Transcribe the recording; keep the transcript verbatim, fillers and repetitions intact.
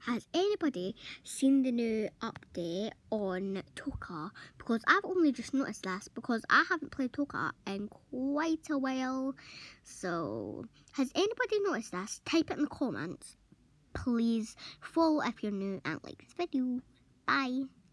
Has anybody seen the new update on Toka? Because I've only just noticed this because I haven't played Toka in quite a while. So, has anybody noticed this? Type it in the comments. Please follow if you're new and like this video. Bye.